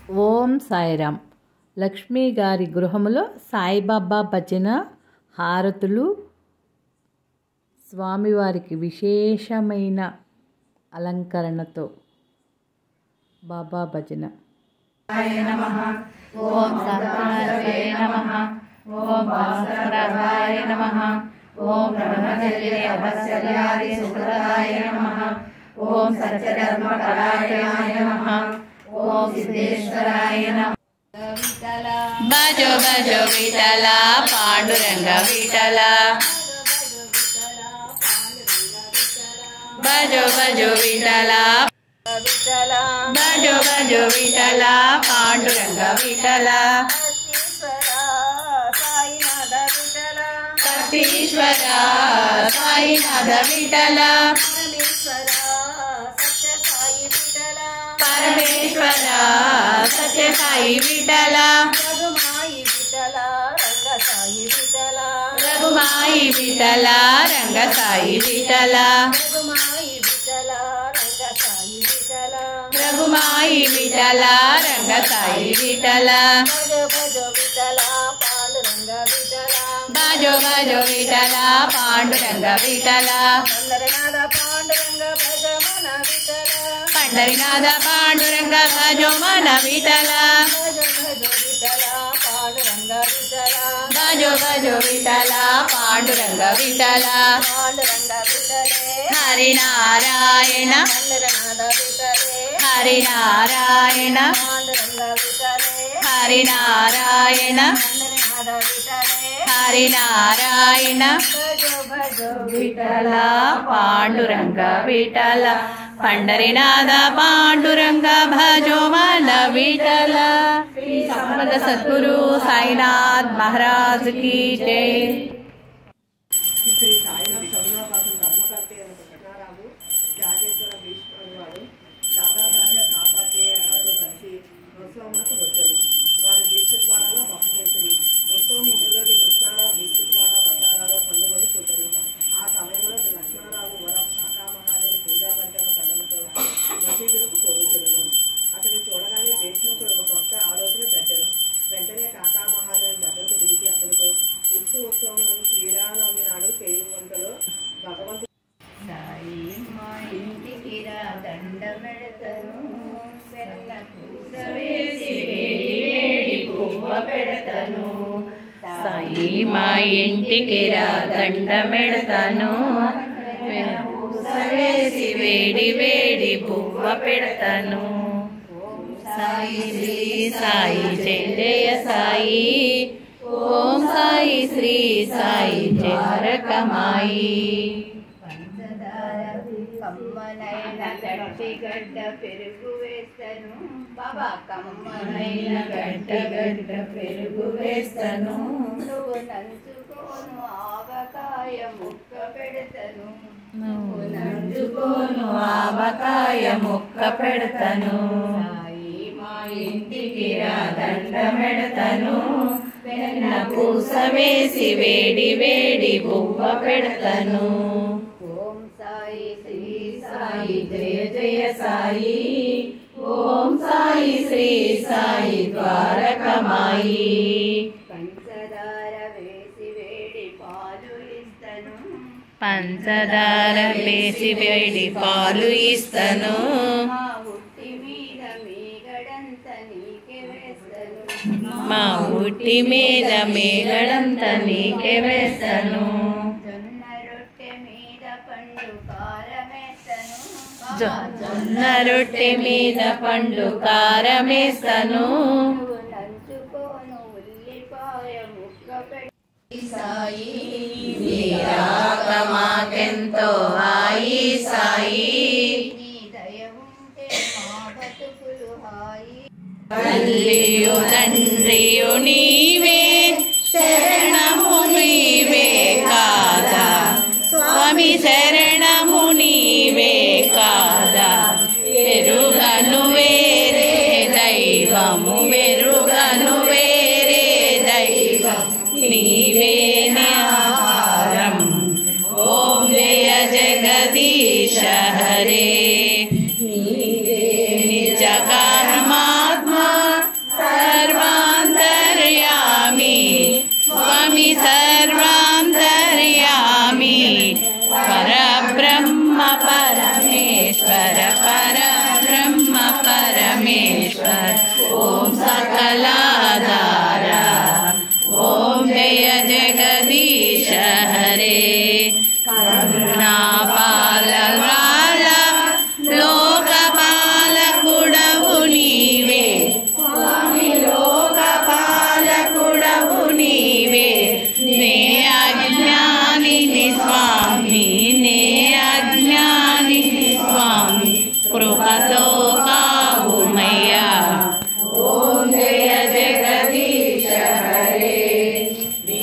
ఓం సాయిరామ్. లక్ష్మీ గారి గృహములో సాయిబాబా భజన హారతులు, స్వామివారికి విశేషమైన అలంకరణతో బాబా భజన. ఓం సత్యనారాయణాయ నమః. ఓం భాస్కరాయ నమః. ఓం బ్రహ్మచర్య తపశ్చర్యాది సుఖదాయ నమః. ఓం సత్యధర్మపరాయణాయ నమః. ఓం సిద్ధేశ్వరాయ నమః. భజో భజో విఠల పాండురంగ విఠల, భజో భజో విఠల, భజో భజో విఠల పాండురంగ విఠల, సతీశ్వర సాయినాథ విఠల, పరమేశ్వర సత్య సాయి విఠల, రఘుమాయి విఠల రంగ సాయి విఠల, రఘుమాయి విఠల రంగ సాయి విఠల, భజో భజో విఠల పాండురంగ విఠల, పండరినాథ పాండురంగ భజో మన విఠల, భజో భజో విఠల పాండురంగ విఠల, హరినారాయణ హరినారాయణ హరినారాయణ హరినారాయణ, విఠల పాండురంగ విఠల, పండరినాథ పాండురంగ భజో మన విఠల. శ్రీ సంపద సద్గురు సాయినాథ్ మహారాజ్ की जय. శ్రీ సాయినాథ్ సగుణోపాసన ధర్మకర్త అయిన కృష్ణారాము రాజేశ్వర భీష్ముడు వారు దాదాగార్య కాపాధ్యాయులతో కలిసి ఉత్సవములకు వచ్చారు. వారి దీక్ష ద్వారాలో బహ చేసిరి. ఉత్సవం ముందులోకి కృష్ణారావు దీక్ష ద్వారా వసారాలో పండుగలు చూపారు. ఆ సమయంలో లక్ష్మణరావు వర శాఖామహాదేవి పూజా భజన పడ్డంతో మసీదులకు పోగుతున్నాను. అతను చూడగానే భీష్ముడు ఒక కొత్త ఆలోచన పెట్టారు. వెంటనే కాకామహాదేవి దగ్గరకు పిలిచి అతనితో ఉత్సవం శ్రీరామనవమి నాడు చేయువంటలో భగవంతుడు సాయి మా ఇంటికి రా దండ పెడతను, వెన్న పూస వేసి వేడి వేడి పువ్వ పెడతను. సాయి మా ఇంటికి రా దండ పెడతను, వెన్న పూస వేసి వేడి వేడి పువ్వ పెడతను. ఓం సాయి శ్రీ సాయి జయ జయ సాయి, ఓం సాయి శ్రీ సాయి ద్వారకమాయి. పంచదార కమ్మనైన గడ్డి గడ్డ పెరుగు వేస్తను, బాబా కమ్మనైన గడ్డి గడ్డ పెరుగు వేస్తను. నువ్వు నంచుకోను ఆవకాయ ముక్క పెడతను, నువ్వు నంచుకోను ఆవకాయ ముక్క పెడతను. సాయి మా ఇంటికి రా దండ పెడతను, వెన్న పూస వేసి వేడి వేడి బువ్వ పెడతను. ఓం సాయి శ్రీ సాయి జయ జయ సాయి, ఓం సాయి శ్రీ సాయి ద్వారకమాయి. పంచదార వేసి వేడి పాలు ఇస్తను, పంచదార వేసి వేడి పాలు ఇస్తను. మా ఉట్టి మీద మీగడంత నీకే వేస్తను, మా ఉట్టి మీద మేగడంత నీకే వేస్తను. జొన్న రొట్టె మీద పండు కారమేస్తను, జొన్న రొట్టె మీద పండు కారమేస్తను. నువ్వు నంచుకోను ఉల్లిపాయ ముక్క పెట్టి సాయి, నీ రాక మాకెంతో హాయి సాయి, నీ దయ ఉంటే మా బతుకులు హాయి. తల్లియు తండ్రియు నీవే, శరణము నీవే కాదా స్వామి, శరణము నీవే కాదా. వెరుగను వేరే దైవము, వెరుగను వేరే దైవం, నీవే ఆహారం. ఓం జయ జగదీశ హరే, నీవే నిజ పరమాత్మ ఓం సకలాధార ఓం జయ జగదీశ హరే కరుణాపాలవాల లోకపాలకుడవు నీవే స్వామి లోకపాలకుడవు నీవే నే అజ్ఞానిని స్వామి నే అజ్ఞానిని స్వామి కృపతో కావుమయ్యా ఓం జయ జగదీశ హరే నీ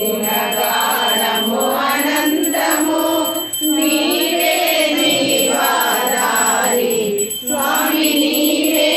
గుణగానము అనంతము నీవే జీవాధారి స్వామి నీవే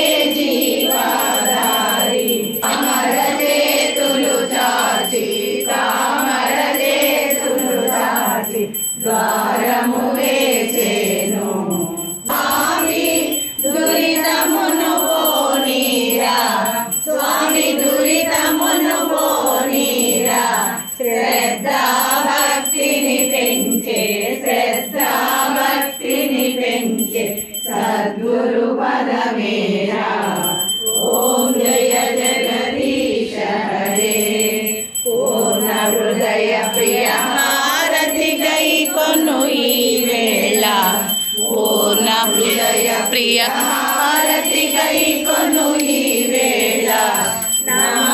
జీవాధారి అమర చేతులు చాచి తామర చేతులు చాచి ద్వారము వేసేను స్వామి దురితమును పోనీరా స్వామి దురితమును పోనీరా శ్రద్ధా భక్తిని పెంచే శ్రద్ధా భక్తిని పెంచే సద్గురు పదమేరా ఓం జయ జగదీశ హరే పూర్ణ హృదయ ప్రియ హారతి గై కొను ఈ వేళ పూర్ణ హృదయ ప్రియ హారతి గై కొను ఈ వేళ నమ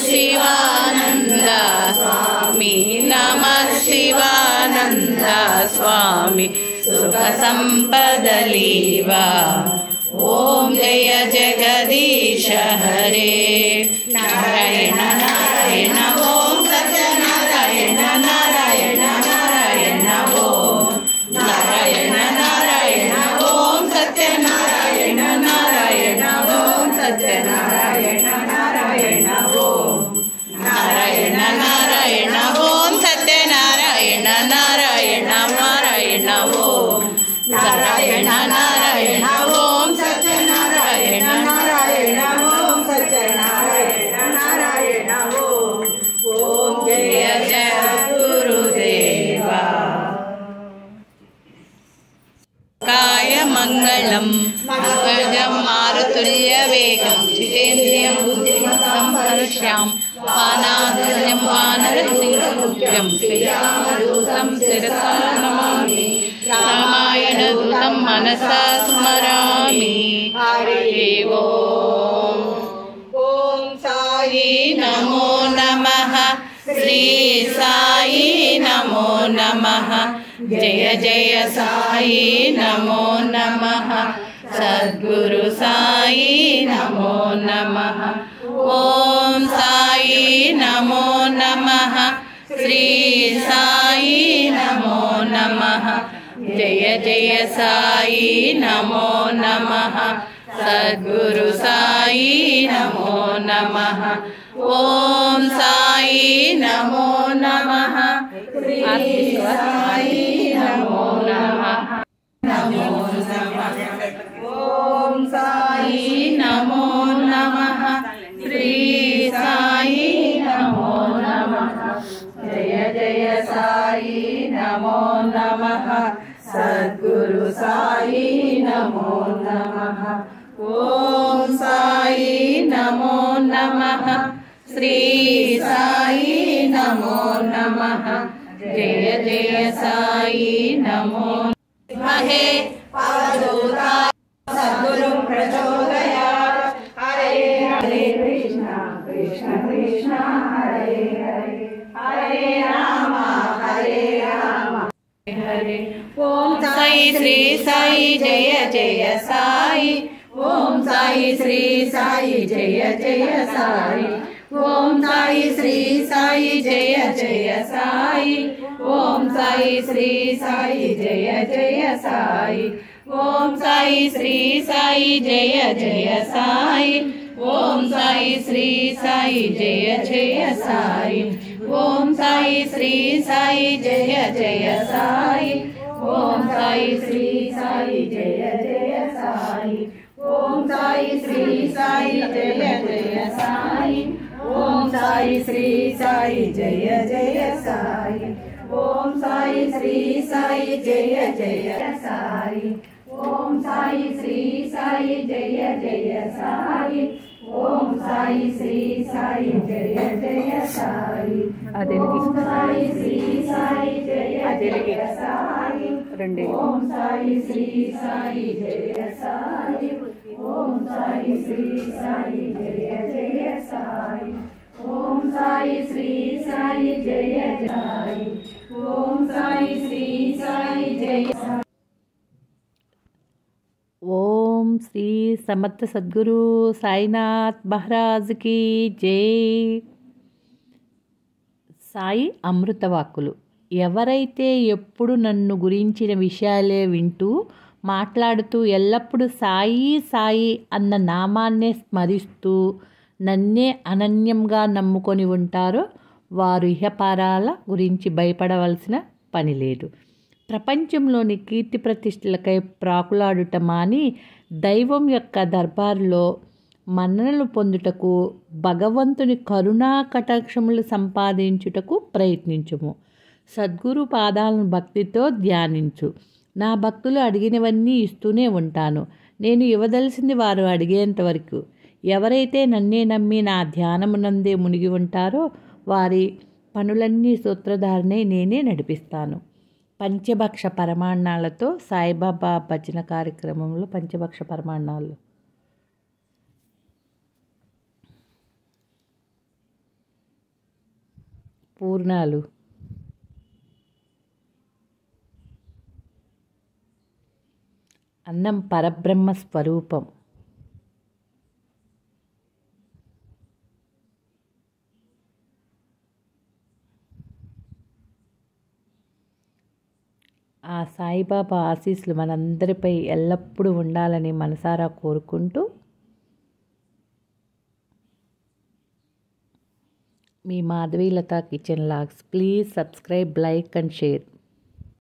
శివానంద స్వామి నమ శివానంద స్వామి సుఖ సంపదలీవా ఓం జయ జగదీశ హరే నారాయణ నారాయణ ఓం సత్యనారాయణ నారాయణ నారాయణ ఓం నారాయణ నారాయణ ఓం సత్యనారాయణ నారాయణ ఓం సత్యనారాయణ నారాయణ ఓం నారాయణ నారాయణ ఓం సత్యనారాయణ నారాయణ నారాయణ ఓం నారాయణ నారాయణ ఓం సత్యనారాయణ నారాయణ ఓం సత్యనారాయణ నారాయణ ఓం ఓం జయ జయ గురుదేవా కాయ మంగళం మంగళం మారుతుల్య వేగం జితేంద్రియం బుద్ధిమతం హర్ష్యాం వానాదుల్యం వానరసింహముఖ్యం శ్రీరామదూతం శిరసా నమామి రామాయణ దూతం మనసా స్మరామి హరి ఓం ఓం సాయి నమో నమః శ్రీ సాయి నమో నమః జయ జయ సాయి నమో నమః సద్గురు సాయి నమో నమః ఓం సాయి నమో నమః శ్రీ సాయి నమో నమః జయ జయ సాయి నమో నమః సద్గురు సాయి నమో నమః ఓం సాయి నమో నమః శ్రీ సాయి నమో నమః నమో నమః ఓం సాయి నమో నమః శ్రీ సాయి నమో నమః జయ జయ సాయి నమో నమః సద్గురు సాయి నమో నమః ఓం సాయి నమో నమః శ్రీ సాయి నమో నమః జయ జయ సాయి నమో మహే పాదోతా సద్గురు ప్రచోదయాత్ హరే హరే కృష్ణ కృష్ణ కృష్ణ హరే హరే హరే రామ హరే రామ హరే ఓం సాయి శ్రీ సాయి జయ జయ సాయి ఓం సాయి శ్రీ సాయి జయ జయ సాయి ఓం సాయి శ్రీ సాయి జయ జయ సాయి ఓం సాయి శ్రీ సాయి జయ జయ సాయి ఓం సాయి శ్రీ సాయి జయ జయ సాయి ఓం సాయి శ్రీ సాయి జయ జయ సాయి ఓం సాయి శ్రీ సాయి జయ జయ సాయి ఓం సాయి శ్రీ సాయి జయ జయ సాయి ఓం సాయి శ్రీ సాయి జయ జయ సాయి ఓం సాయి శ్రీ సాయి జయ జయ సాయి ఓం సాయి శ్రీ సాయి జయ జయ సాయి ఓం సాయి శ్రీ సాయి జయ జయ సాయి ఓం సాయి శ్రీ సాయి జయ జయ సాయి అది సాయి శ్రీ సాయి జయ జయ సాయి రెండు ఓం సాయి శ్రీ సాయి జయ సాయి ఓం సాయి శ్రీ సాయి జయ జయ సాయి ఓం సాయి శ్రీ సాయి జయ సాయి ఓం సాయి శ్రీ సాయి జయ ఓం శ్రీ సమర్థ సద్గురు సాయినాథ్ మహారాజ్ की జై. సాయి అమృతవాక్కులు. ఎవరైతే ఎప్పుడు నన్ను గురించిన విషయాలే వింటూ మాట్లాడుతూ ఎల్లప్పుడూ సాయి సాయి అన్న నామాన్నే స్మరిస్తూ నన్నే అనన్యంగా నమ్ముకొని ఉంటారో వారు ఇహపరాల గురించి భయపడవలసిన పని లేదు. ప్రపంచంలోని కీర్తి ప్రతిష్టలకై ప్రాకులాడుట మాని దైవం యొక్క దర్బారులో మన్ననలు పొందుటకు, భగవంతుని కరుణా కటాక్షములు సంపాదించుటకు ప్రయత్నించుము. సద్గురు పాదాలను భక్తితో ధ్యానించు. నా భక్తులు అడిగినవన్నీ ఇస్తూనే ఉంటాను. నేను ఇవ్వదలసింది వారు అడిగేంత వరకు. ఎవరైతే నన్నే నమ్మి నా ధ్యానమునందే మునిగి ఉంటారో వారి పనులన్నీ సూత్రధారణై నేనే నడిపిస్తాను. పంచభక్ష పరమాన్నాలతో సాయిబాబా భజన కార్యక్రమంలో పంచభక్ష పరమాన్నాలు. పూర్ణాలు. అన్నం పరబ్రహ్మ స్వరూపం. ఆ సాయిబాబా ఆశీస్సులు మనందరిపై ఎల్లప్పుడూ ఉండాలని మనసారా కోరుకుంటూ మీ Madhavilatha kitchen logs. Please subscribe, like and share.